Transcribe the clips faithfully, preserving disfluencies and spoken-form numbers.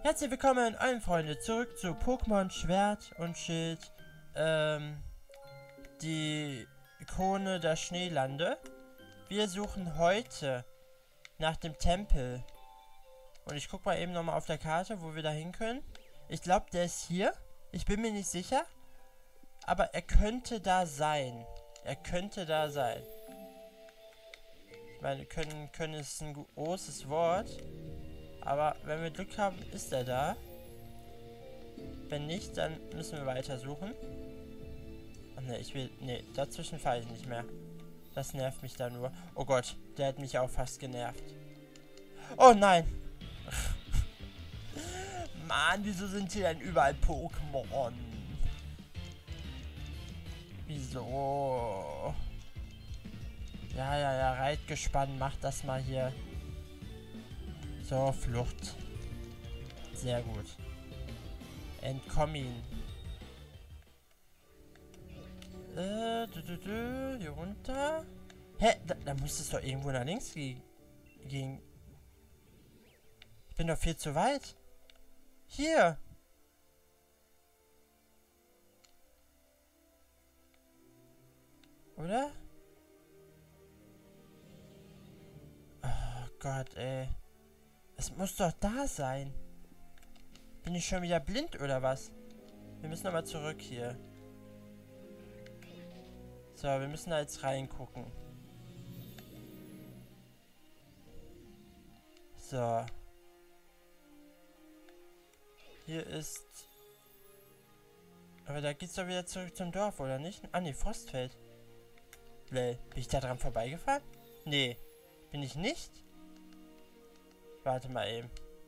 Herzlich willkommen, allen Freunde, zurück zu Pokémon Schwert und Schild. Ähm, die Ikone der Schneelande. Wir suchen heute nach dem Tempel. Und ich gucke mal eben nochmal auf der Karte, wo wir da hin können. Ich glaube, der ist hier. Ich bin mir nicht sicher. Aber er könnte da sein. Er könnte da sein. Ich meine, können, können ist ein großes Wort. Aber wenn wir Glück haben, ist er da. Wenn nicht, dann müssen wir weiter suchen. Ach ne, ich will... Ne, dazwischen fahre ich nicht mehr. Das nervt mich da nur. Oh Gott, der hat mich auch fast genervt. Oh nein! Mann, wieso sind hier denn überall Pokémon? Wieso? Ja, ja, ja, Reitgespann, mach das mal hier. So, Flucht. Sehr gut. Entkommen. Äh, du, du, du, hier runter. Hä? Da, da muss es doch irgendwo nach links gehen. Ich bin doch viel zu weit. Hier. Oder? Oh Gott, ey. Es muss doch da sein. Bin ich schon wieder blind oder was? Wir müssen nochmal zurück hier. So, wir müssen da jetzt reingucken. So. Hier ist... Aber da geht's doch wieder zurück zum Dorf, oder nicht? Ah, ne, Frostfeld. Bin ich da dran vorbeigefahren? Nee. Bin ich nicht? Warte mal eben.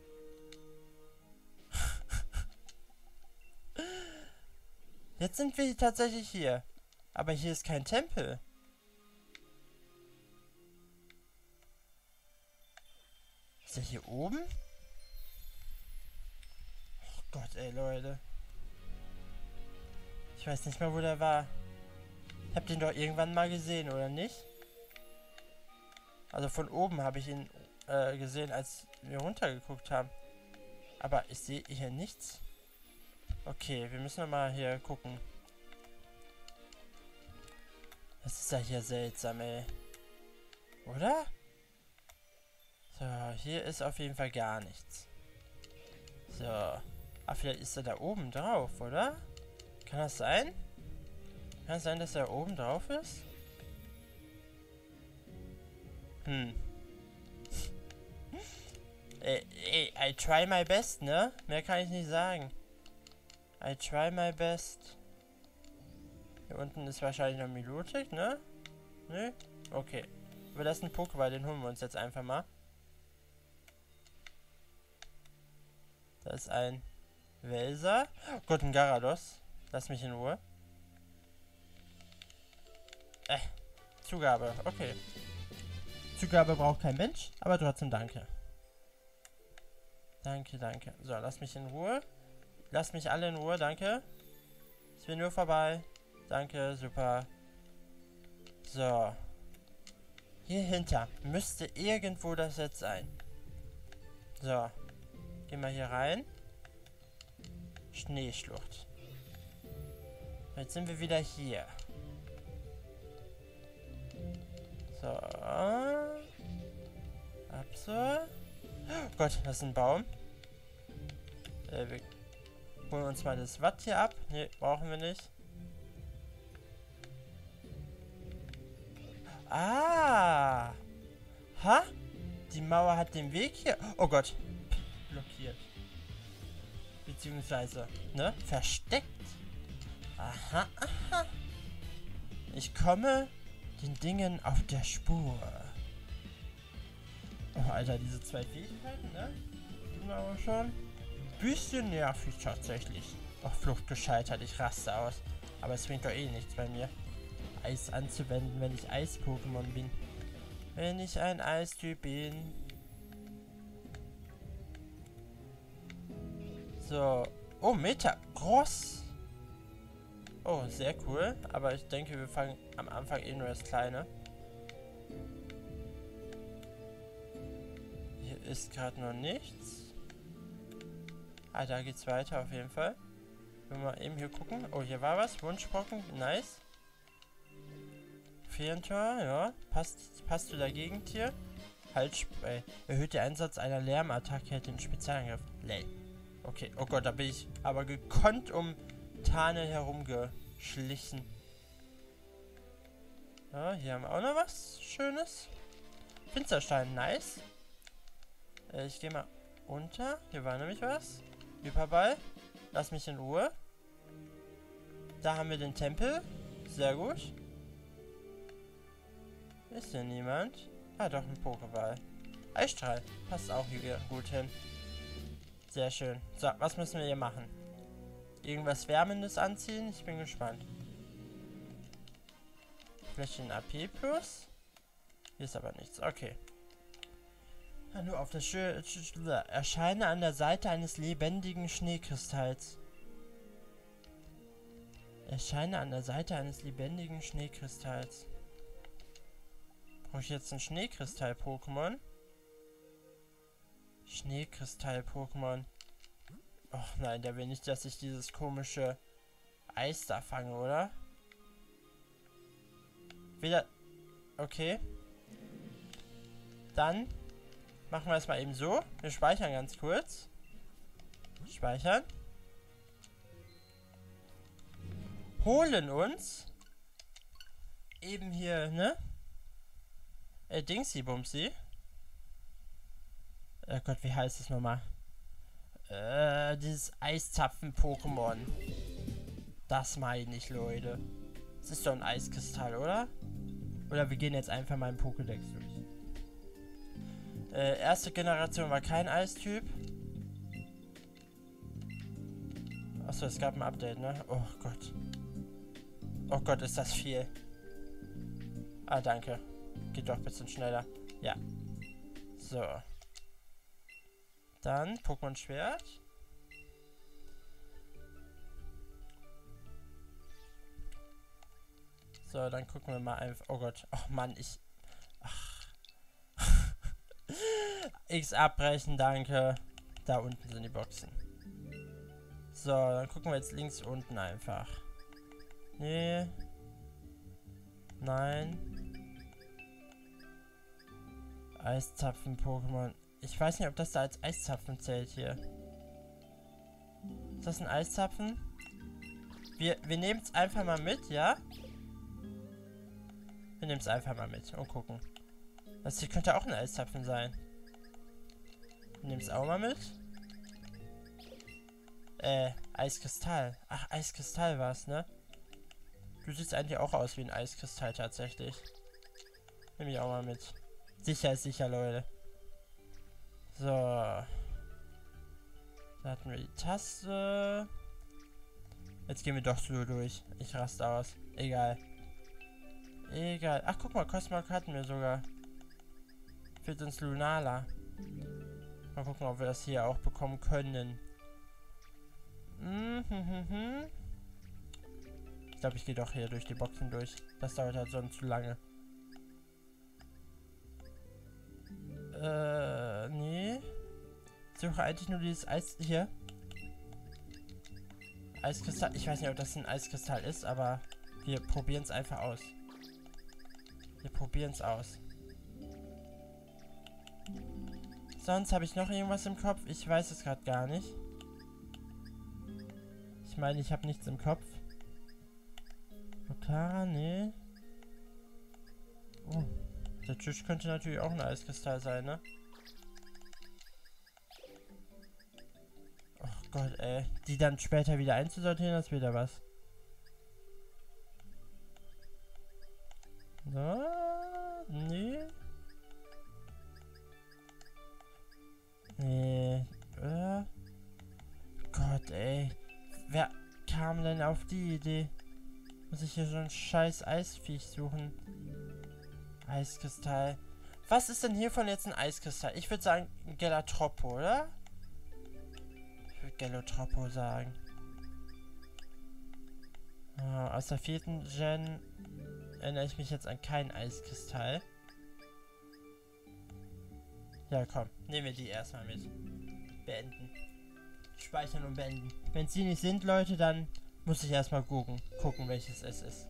Jetzt sind wir tatsächlich hier. Aber hier ist kein Tempel. Ist der hier oben? Oh Gott, ey, Leute. Ich weiß nicht mal, wo der war. Ich hab den doch irgendwann mal gesehen, oder nicht? Also von oben habe ich ihn äh, gesehen, als wir runtergeguckt haben. Aber ich sehe hier nichts. Okay, wir müssen mal hier gucken. Das ist ja hier seltsam, ey. Oder? So, hier ist auf jeden Fall gar nichts. So. Ah, vielleicht ist er da oben drauf, oder? Kann das sein? Kann es sein, dass er oben drauf ist? Hm. ey, ey, I try my best, ne? Mehr kann ich nicht sagen. I try my best. Hier unten ist wahrscheinlich noch Milotic, ne? Ne? Okay. Aber das ist ein Pokéball, den holen wir uns jetzt einfach mal. Da ist ein Welser. Oh Gott, ein Garados. Lass mich in Ruhe. Äh, Zugabe, okay. Zugabe braucht kein Mensch, aber trotzdem danke. Danke, danke. So, lass mich in Ruhe. Lass mich alle in Ruhe, danke. Ich bin nur vorbei. Danke, super. So. Hier hinter müsste irgendwo das jetzt sein. So. Gehen wir hier rein. Schneeschlucht. Jetzt sind wir wieder hier. So. Ab so. Oh Gott, das ist ein Baum. Äh, wir holen uns mal das Watt hier ab. Ne, brauchen wir nicht. Ah! Ha? Die Mauer hat den Weg hier. Oh Gott. Blockiert. Beziehungsweise, ne? Versteckt. Aha, aha. Ich komme den Dingen auf der Spur. Oh, Alter, diese zwei Fähigkeiten, ne? Die sind aber schon ein bisschen nervig tatsächlich. Auf Flucht gescheitert, ich raste aus. Aber es bringt doch eh nichts bei mir, Eis anzuwenden, wenn ich Eis-Pokémon bin. Wenn ich ein Eistyp bin. So. Oh, Meter. Groß. Oh, sehr cool. Aber ich denke, wir fangen am Anfang eh nur das Kleine. Hier ist gerade noch nichts. Ah, da geht's weiter auf jeden Fall. Wenn wir mal eben hier gucken. Oh, hier war was. Wunschbrocken. Nice. Feentor, ja. Passt, passt zu der Gegend hier. Halsspray. Erhöht der Einsatz einer Lärmattacke, hält den Spezialangriff. Lay. Okay. Oh Gott, da bin ich aber gekonnt um Tane herumgeschlichen. Ja, hier haben wir auch noch was Schönes. Finsterstein, nice. Äh, ich gehe mal runter. Hier war nämlich was. Hyperball. Lass mich in Ruhe. Da haben wir den Tempel. Sehr gut. Ist hier niemand? Ah, doch, ein Pokéball. Eisstrahl. Passt auch hier gut hin. Sehr schön. So, was müssen wir hier machen? Irgendwas Wärmendes anziehen? Ich bin gespannt. Vielleicht ein A P plus? Hier ist aber nichts. Okay. Ja, nur auf das Schö Erscheine an der Seite eines lebendigen Schneekristalls. Erscheine an der Seite eines lebendigen Schneekristalls. Brauche ich jetzt ein Schneekristall-Pokémon? Schneekristall-Pokémon. Och nein, der will nicht, dass ich dieses komische Eis da fange, oder? Wieder. Okay. Dann machen wir es mal eben so. Wir speichern ganz kurz. Speichern. Holen uns eben hier, ne? Äh, Dingsy Bumsy. Oh Gott, wie heißt es nochmal? Äh, dieses Eiszapfen-Pokémon. Das meine ich, Leute. Das ist doch ein Eiskristall, oder? Oder wir gehen jetzt einfach mal im Pokédex durch. Äh, erste Generation war kein Eistyp. Achso, es gab ein Update, ne? Oh Gott. Oh Gott, ist das viel. Ah, danke. Geht doch ein bisschen schneller. Ja. So. Dann Pokémon Schwert. So, dann gucken wir mal einfach. Oh Gott. Oh Mann, ich. Ach. X abbrechen, danke. Da unten sind die Boxen. So, dann gucken wir jetzt links unten einfach. Nee. Nein. Eiszapfen-Pokémon. Ich weiß nicht, ob das da als Eiszapfen zählt hier. Ist das ein Eiszapfen? Wir, wir nehmen es einfach mal mit, ja? Wir nehmen es einfach mal mit und gucken. Das hier könnte auch ein Eiszapfen sein. Wir nehmen es auch mal mit. Äh, Eiskristall. Ach, Eiskristall war es, ne? Du siehst eigentlich auch aus wie ein Eiskristall tatsächlich. Nehme ich auch mal mit. Sicher ist sicher, Leute. So. Da hatten wir die Taste. Jetzt gehen wir doch so durch. Ich raste aus. Egal. Egal. Ach, guck mal, Cosmog hatten wir sogar. Fehlt uns Lunala. Mal gucken, ob wir das hier auch bekommen können. Mhm. Ich glaube, ich gehe doch hier durch die Boxen durch. Das dauert halt sonst zu lange. Äh, nee. Ich suche eigentlich nur dieses Eis hier. Eiskristall. Ich weiß nicht, ob das ein Eiskristall ist, aber wir probieren es einfach aus. Wir probieren es aus. Sonst habe ich noch irgendwas im Kopf. Ich weiß es gerade gar nicht. Ich meine, ich habe nichts im Kopf. Clara, nee. Oh. Der Tisch könnte natürlich auch ein Eiskristall sein, ne? Oh Gott, ey. Die dann später wieder einzusortieren, das ist wieder was. So, nee. Nee. Äh. Gott, ey. Wer kam denn auf die Idee? Muss ich hier so ein scheiß Eisviech suchen? Eiskristall. Was ist denn hiervon jetzt ein Eiskristall? Ich würde sagen Gelatropo, oder? Ich würde Gelatropo sagen. Oh, aus der vierten Gen erinnere ich mich jetzt an keinen Eiskristall. Ja, komm. Nehmen wir die erstmal mit. Beenden. abspeichern und beenden. Wenn sie nicht sind, Leute, dann muss ich erstmal gucken, gucken, welches es ist.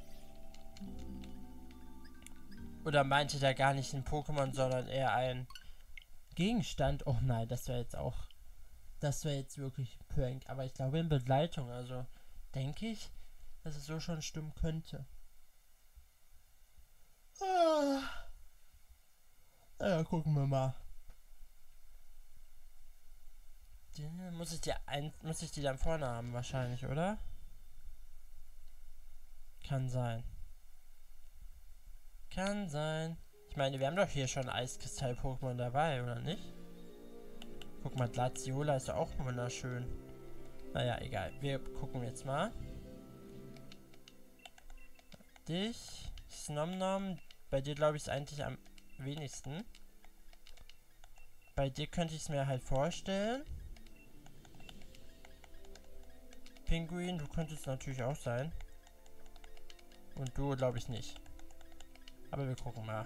Oder meinte der gar nicht ein Pokémon, sondern eher ein Gegenstand? Oh nein, das wäre jetzt auch... Das wäre jetzt wirklich ein Prank. Aber ich glaube in Begleitung, also denke ich, dass es so schon stimmen könnte. Ah. Ja, gucken wir mal. Die, muss ich die ein, muss ich die dann vorne haben wahrscheinlich, oder? Kann sein. Kann sein. Ich meine, wir haben doch hier schon Eiskristall-Pokémon dabei, oder nicht? Guck mal, Glaciola ist auch wunderschön. Naja, egal. Wir gucken jetzt mal. Dich. Snomnom. Bei dir glaube ich ist eigentlich am wenigsten. Bei dir könnte ich es mir halt vorstellen. Pinguin, du könntest natürlich auch sein. Und du glaube ich nicht. Aber wir gucken mal.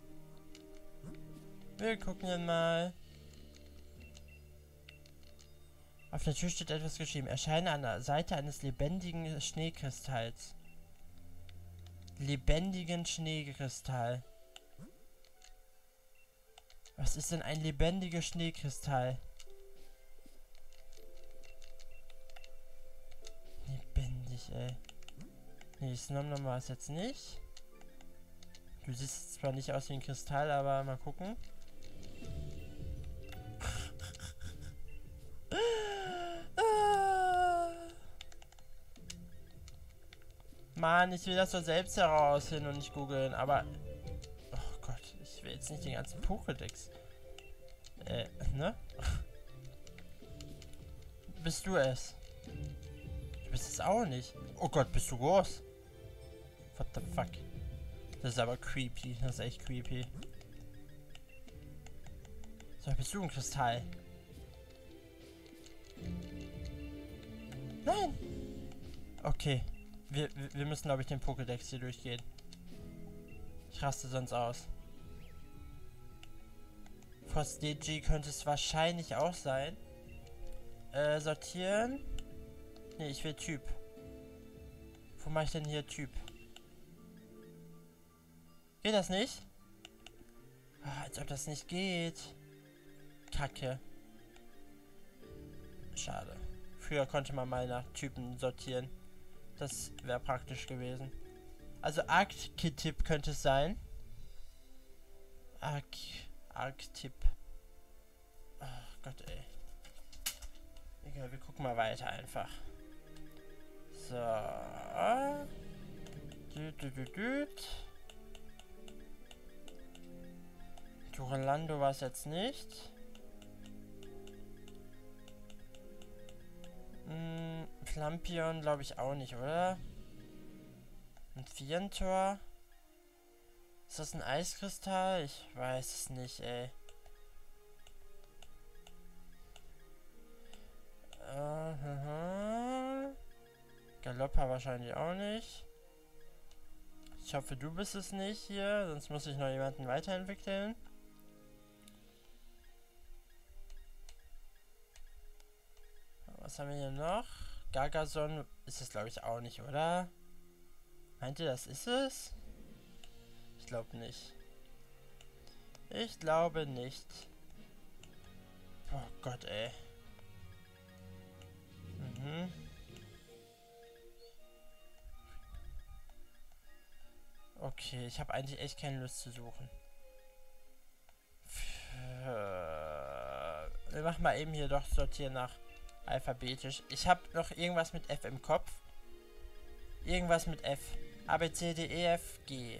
Wir gucken mal. Auf der Tür steht etwas geschrieben. Erscheine an der Seite eines lebendigen Schneekristalls. Lebendigen Schneekristall. Was ist denn ein lebendiger Schneekristall? Lebendig, ey. Nee, Snomnom war es jetzt nicht. Du siehst zwar nicht aus wie ein Kristall, aber mal gucken. Mann, ich will das doch selbst herausfinden und nicht googeln, aber... Oh Gott, ich will jetzt nicht den ganzen Pokédex. Äh, ne? Bist du es? Du bist es auch nicht. Oh Gott, bist du groß? What the fuck? Das ist aber creepy. Das ist echt creepy. So, bist du ein Kristall? Nein! Okay. Wir, wir müssen, glaube ich, den Pokédex hier durchgehen. Ich raste sonst aus. Frostigi könnte es wahrscheinlich auch sein. Äh, sortieren. Ne, ich will Typ. Wo mache ich denn hier Typ? Geht das nicht? Ah, als ob das nicht geht. Kacke. Schade. Früher konnte man mal nach Typen sortieren. Das wäre praktisch gewesen. Also Arctip könnte es sein. Arc... Arctip. Ach Gott, ey. Egal, wir gucken mal weiter einfach. So. Düt, düt, düt, düt. Duralando war es jetzt nicht. Hm, Flampion glaube ich auch nicht, oder? Ein Vierentor. Ist das ein Eiskristall? Ich weiß es nicht, ey. Uh -huh. Galoppa wahrscheinlich auch nicht. Ich hoffe, du bist es nicht hier, sonst muss ich noch jemanden weiterentwickeln. Was haben wir hier noch? Gargason ist es, glaube ich, auch nicht, oder? Meint ihr, das ist es? Ich glaube nicht. Ich glaube nicht. Oh Gott, ey. Mhm. Okay, ich habe eigentlich echt keine Lust zu suchen. Wir machen mal eben hier doch sortieren nach alphabetisch. Ich habe noch irgendwas mit F im Kopf. Irgendwas mit F. A, B, C, D, E, F, G.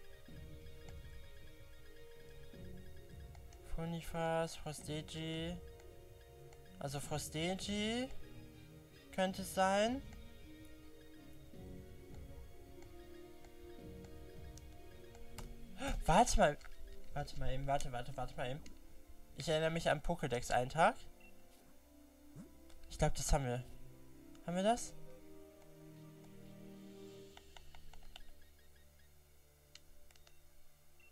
Funifas, Frostigi. Also Frostigi könnte es sein. Warte mal. Warte mal eben, warte, warte, warte mal eben. Ich erinnere mich an Pokédex-Eintrag. Ich glaube, das haben wir. Haben wir das?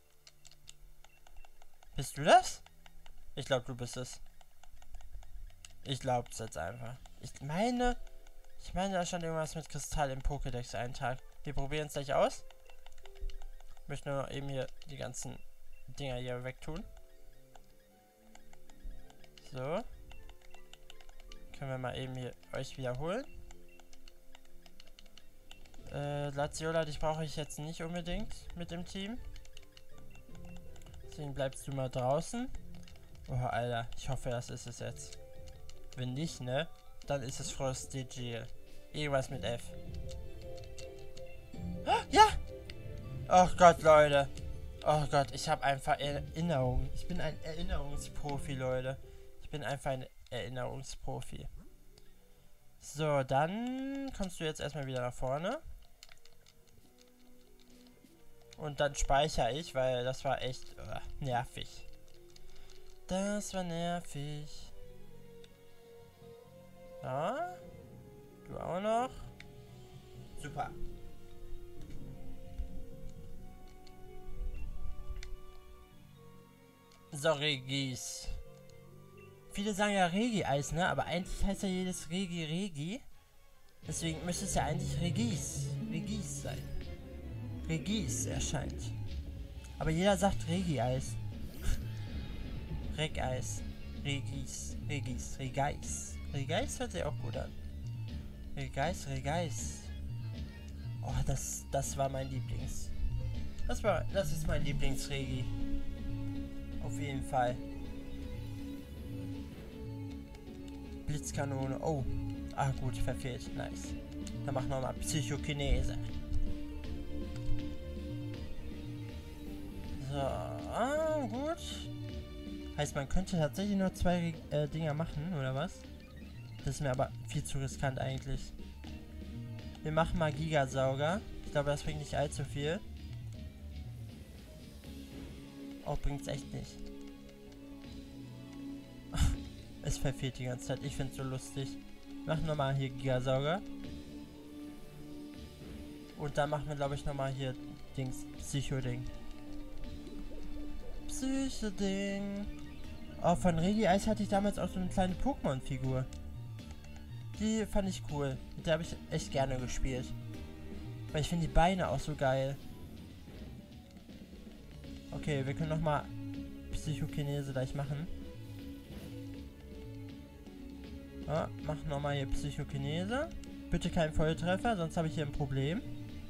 Bist du das? Ich glaube, du bist es. Ich glaub's jetzt einfach. Ich meine, ich meine, da stand irgendwas mit Kristall im Pokédex-Eintrag. Wir probieren es gleich aus. Ich möchte nur noch eben hier die ganzen Dinger hier wegtun. So. Können wir mal eben hier euch wiederholen. Äh, Laziola, dich brauche ich jetzt nicht unbedingt mit dem Team. Deswegen bleibst du mal draußen. Oh, Alter, ich hoffe, das ist es jetzt. Wenn nicht, ne? Dann ist es Frostigil. Irgendwas mit F. Oh, ja! Oh Gott, Leute. Oh Gott, ich habe einfach Erinnerungen. Ich bin ein Erinnerungsprofi, Leute. Ich bin einfach ein Erinnerungsprofi. So, dann kommst du jetzt erstmal wieder nach vorne. Und dann speichere ich, weil das war echt uh, nervig. Das war nervig. Ja. Du auch noch. Super. So, Regis. Viele sagen ja Regi-Eis, ne? Aber eigentlich heißt ja jedes Regi Regi. Deswegen müsste es ja eigentlich Regis. Regis sein. Regis erscheint. Aber jeder sagt Regi-Eis. Reg-Eis. Regis. Regis. Regeis. Regeis hört sich auch gut an. Regeis, Regeis. Oh, das, das war mein Lieblings. Das war, das ist mein Lieblingsregi. Auf jeden Fall. Blitzkanone. Oh. Ah, gut, verfehlt. Nice. Dann machen wir mal Psychokinese. So. Ah, gut. Heißt, man könnte tatsächlich nur zwei äh, Dinger machen, oder was? Das ist mir aber viel zu riskant eigentlich. Wir machen mal Gigasauger. Ich glaube, das bringt nicht allzu viel. Oh, bringt's echt nicht. Es verfehlt die ganze Zeit. Ich find's so lustig. Wir machen nochmal hier Gigasauger. Und dann machen wir, glaube ich, nochmal hier Dings. Psycho-Ding. Psycho-Ding. Oh, von Regi-Eis hatte ich damals auch so eine kleine Pokémon-Figur. Die fand ich cool. Mit der habe ich echt gerne gespielt. Weil ich finde die Beine auch so geil. Okay, wir können nochmal Psychokinese gleich machen. Ja, machen nochmal hier Psychokinese. Bitte kein Volltreffer, sonst habe ich hier ein Problem.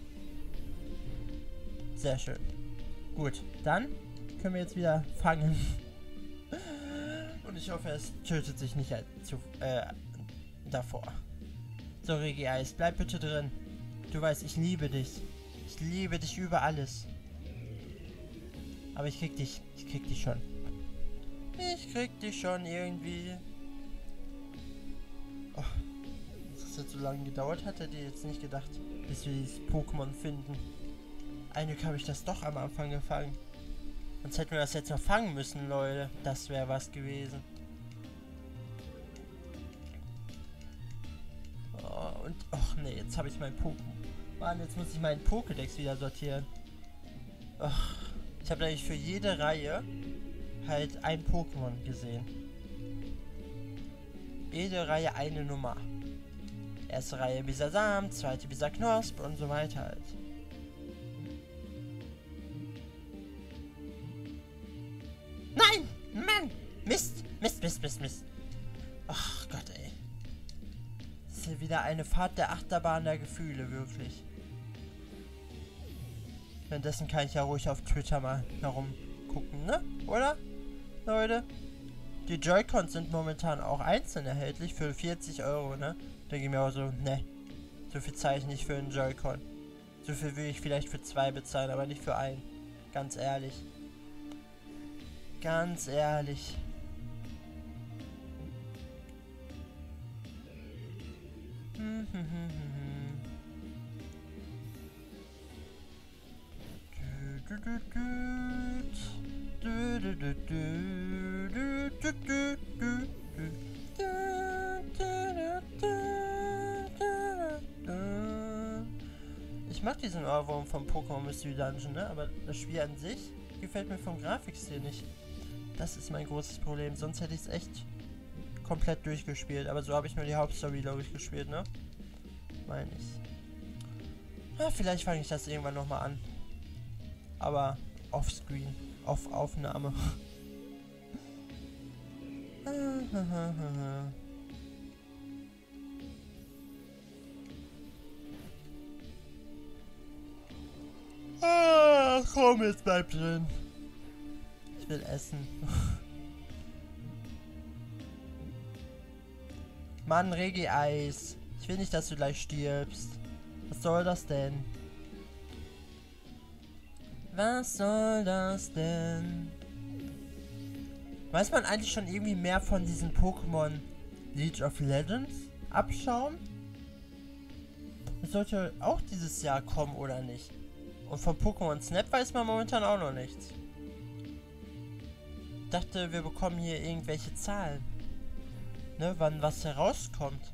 Sehr schön. Gut, dann können wir jetzt wieder fangen. Und ich hoffe, es tötet sich nicht zu, äh, davor. So, Regi-Eis, bleib bitte drin. Du weißt, ich liebe dich. Ich liebe dich über alles. Aber ich krieg dich. Ich krieg dich schon. Ich krieg dich schon irgendwie. Oh, dass es jetzt so lange gedauert hat, hätte ich jetzt nicht gedacht, bis wir dieses Pokémon finden. Ein Glück habe ich das doch am Anfang gefangen. Sonst hätten wir das jetzt noch fangen müssen, Leute. Das wäre was gewesen. Oh, und... Och nee, jetzt habe ich mein Pokémon. Mann, jetzt muss ich meinen Pokédex wieder sortieren. Och, ich habe eigentlich für jede Reihe halt ein Pokémon gesehen. Jede Reihe eine Nummer. Erste Reihe Bisasam, zweite Bisaknosp und so weiter halt. Nein! Mann! Mist! Mist, Mist, Mist, Mist. Ach Gott, ey. Das ist hier wieder eine Fahrt der Achterbahn der Gefühle, wirklich. Währenddessen kann ich ja ruhig auf Twitter mal herumgucken, ne? Oder? Leute? Die Joy-Cons sind momentan auch einzeln erhältlich für vierzig Euro, ne? Da denke ich mir auch so, ne. So viel zahle ich nicht für einen Joy-Con. So viel will ich vielleicht für zwei bezahlen, aber nicht für einen. Ganz ehrlich. Ganz ehrlich. Ich mag diesen Ohrwurm vom Pokémon Mystery Dungeon, ne? Aber das Spiel an sich gefällt mir vom Grafikstil nicht. Das ist mein großes Problem. Sonst hätte ich es echt komplett durchgespielt. Aber so habe ich nur die Hauptstory, glaube ich, gespielt, ne? Meine ich. Ja, vielleicht fange ich das irgendwann nochmal an. Aber offscreen. Auf Aufnahme. Ah, komm, jetzt bleib drin. Ich will essen. Mann, Regi-Eis. Ich will nicht, dass du gleich stirbst. Was soll das denn? Was soll das denn? Weiß man eigentlich schon irgendwie mehr von diesen Pokémon League of Legends abschauen? Es sollte auch dieses Jahr kommen, oder nicht? Und von Pokémon Snap weiß man momentan auch noch nichts. Ich dachte, wir bekommen hier irgendwelche Zahlen. Ne, wann was herauskommt.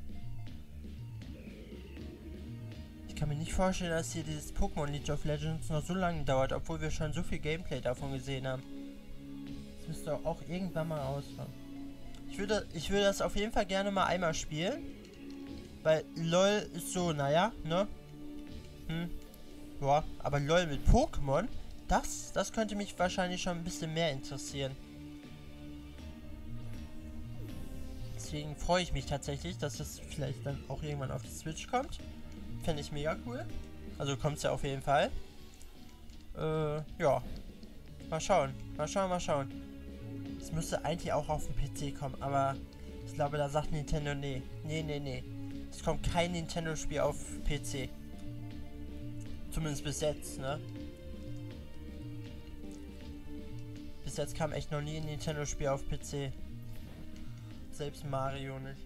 Ich kann mir nicht vorstellen, dass hier dieses Pokémon League of Legends noch so lange dauert, obwohl wir schon so viel Gameplay davon gesehen haben. Das müsste auch irgendwann mal rauskommen. Ich würde, ich würde das auf jeden Fall gerne mal einmal spielen. Weil LOL ist so, naja, ne? Hm. Ja, aber LOL mit Pokémon, das, das könnte mich wahrscheinlich schon ein bisschen mehr interessieren. Deswegen freue ich mich tatsächlich, dass das vielleicht dann auch irgendwann auf die Switch kommt. Fände ich mega cool. Also kommt es ja auf jeden Fall. Äh, ja. Mal schauen. Mal schauen, mal schauen. Es müsste eigentlich auch auf den P C kommen, aber ich glaube, da sagt Nintendo, nee. Nee, nee, nee. Es kommt kein Nintendo-Spiel auf P C. Zumindest bis jetzt, ne? Bis jetzt kam echt noch nie ein Nintendo-Spiel auf P C. Selbst Mario nicht.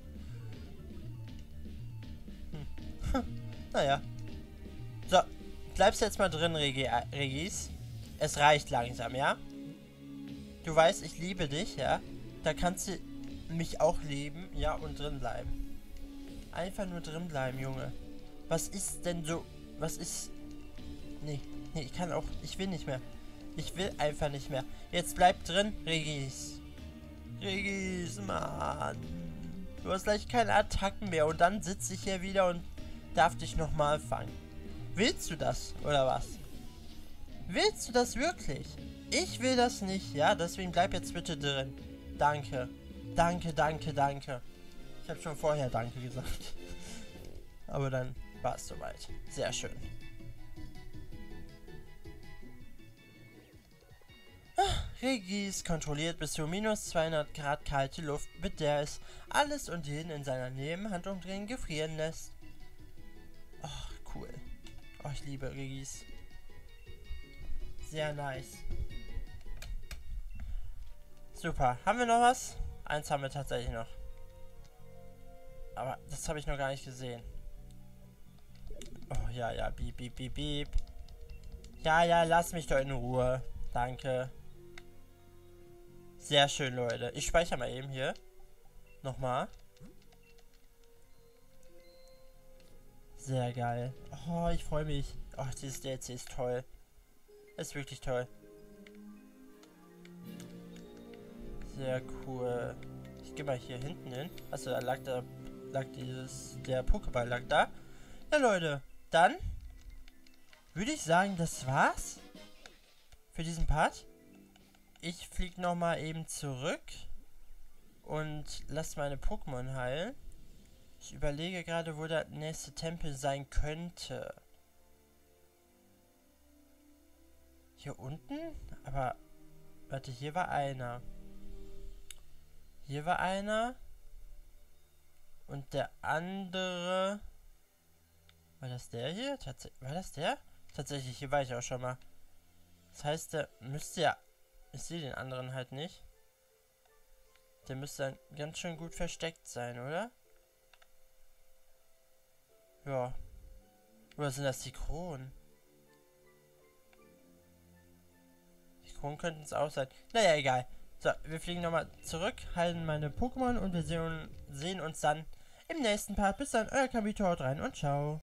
Hm. Naja. So, bleibst jetzt mal drin, Regi Regis. Es reicht langsam, ja? Du weißt, ich liebe dich, ja? Da kannst du mich auch lieben, ja, und drin bleiben. Einfach nur drin bleiben, Junge. Was ist denn so... Was ist... Nee, nee, ich kann auch... Ich will nicht mehr. Ich will einfach nicht mehr. Jetzt bleib drin, Regis. Regis, Mann. Du hast gleich keine Attacken mehr und dann sitze ich hier wieder und darf dich nochmal fangen. Willst du das, oder was? Willst du das wirklich? Ich will das nicht, ja? Deswegen bleib jetzt bitte drin. Danke. Danke, danke, danke. Ich habe schon vorher Danke gesagt. Aber dann war es soweit. Sehr schön. Regis kontrolliert bis zu minus zweihundert Grad kalte Luft, mit der es alles und jeden in seiner Nebenhandumdrehen gefrieren lässt. Ach, cool. Oh, ich liebe Regis. Sehr nice. Super. Haben wir noch was? Eins haben wir tatsächlich noch. Aber das habe ich noch gar nicht gesehen. Oh, ja, ja. Beep, beep, beep, beep. Ja, ja, lass mich doch in Ruhe. Danke. Sehr schön, Leute. Ich speichere mal eben hier. Nochmal. Sehr geil. Oh, ich freue mich. Oh, dieses D L C ist toll. Ist wirklich toll. Sehr cool. Ich gehe mal hier hinten hin. Achso, da lag da, lag dieses, der Pokéball lag da. Ja, Leute, dann würde ich sagen, das war's für diesen Part. Ich fliege nochmal eben zurück und lasse meine Pokémon heilen. Ich überlege gerade, wo der nächste Tempel sein könnte. Hier unten? Aber, warte, hier war einer. Hier war einer. Und der andere... War das der hier? Tats war das der? Tatsächlich, hier war ich auch schon mal. Das heißt, der müsste ja... Ich sehe den anderen halt nicht. Der müsste dann ganz schön gut versteckt sein, oder? Ja. Oder sind das die Kronen? Die Kronen könnten es auch sein. Naja, egal. So, wir fliegen nochmal zurück, heilen meine Pokémon und wir sehen, sehen uns dann im nächsten Part. Bis dann, euer Kamito, haut rein und ciao.